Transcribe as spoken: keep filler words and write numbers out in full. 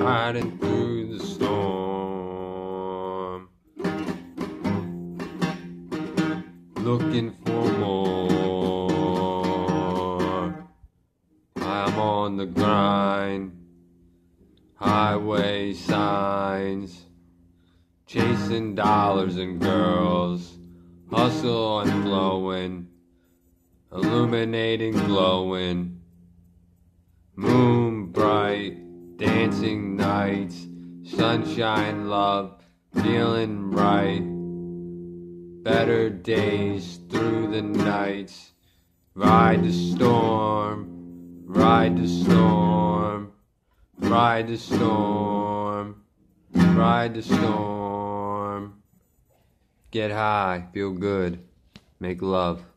riding through the storm, looking for more. I'm on the grind, highway signs, chasing dollars and girls, hustle and flowing, illuminating, glowing, moon bright, dancing nights, sunshine, love, feeling right, better days through the nights, ride the storm, ride the storm, ride the storm, ride the storm, get high, feel good, make love.